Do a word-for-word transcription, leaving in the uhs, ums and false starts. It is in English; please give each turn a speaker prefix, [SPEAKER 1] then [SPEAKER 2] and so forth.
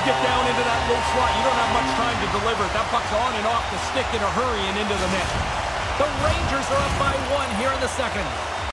[SPEAKER 1] get down into that low slot, you don't have much time to deliver. That puck's on and off the stick in a hurry and into the net. The Rangers are up by one here in the second.